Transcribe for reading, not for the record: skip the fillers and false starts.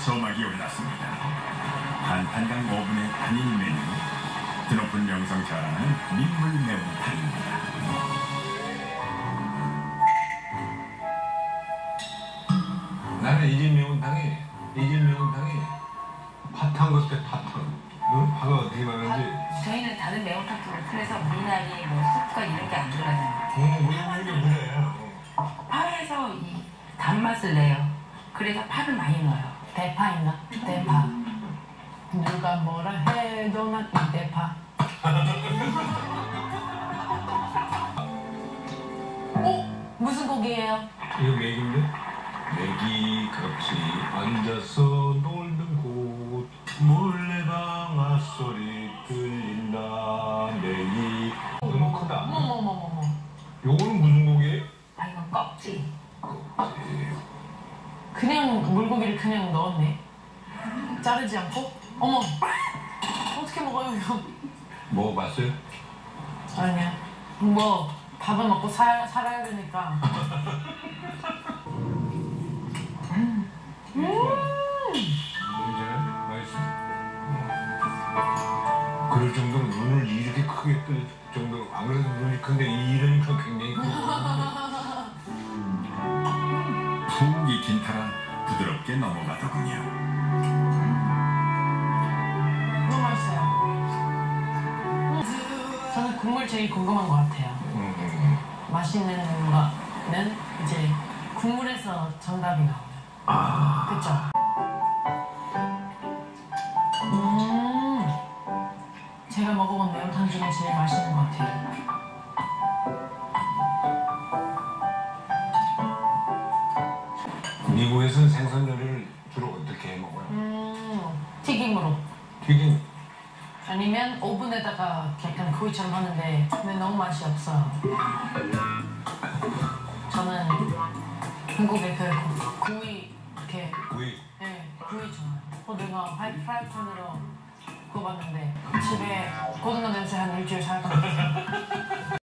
서막이 올랐습니다. 한탄강 5분의 단일 메뉴, 드높은 명성 자랑하는 민물 매운탕입니다. 나는 이 집 매운탕이 팥한 것 같아. 팥한. 응? 파가 어떻게 많은지. 저희는 다른 매운탕집을 그래서 미나리, 뭐 쑥과 이런 게 안 들어가잖아요. 우리 물에요. 파에서 이 단맛을 내요. 그래서 파를 많이 넣어요. 대파인가? 대파. 누가 뭐라 해도 난 이 대파. 무슨 곡이에요? 이거 맥인데? 맥이 같이 앉아서 놀던 곳 몰래 방아 소리 들린다. 맥이 너무 크다. 어머머머머. 요거는 무슨 곡이에요? 아, 이건 껍질. 그냥 물고기를 그냥 넣었네. 자르지 않고? 어머. 어떻게 먹어요 이거? 먹어봤어요? 아니야. 뭐 밥은 먹고 살아야 되니까. 괜찮아? 맛있어? 그럴 정도로 눈을 이렇게 크게 뜰 정도로 안 그래도 눈이 큰데 이러니까 굉장히 크고 푹 익힌 타라 부드럽게 넘어가더군요. 너무 맛있어요. 저는 국물 제일 궁금한 것 같아요. 맛있는 거는 이제 국물에서 정답이 나와요. 그쵸? 제가 먹어본 매운탕 중에 제일 맛있는 것 같아요. 미국에서는 생선 요리를 주로 어떻게 해 먹어요? 튀김으로. 튀김? 아니면 오븐에다가 약간 구이처럼 하는데 근데 너무 맛이 없어요. 저는 한국의 그 구이 이렇게 구이? 네, 구이 좋아요. 고등어 프라이팬으로 구워봤는데 집에 고등어 냄새 한 일주일 살 것 같아요.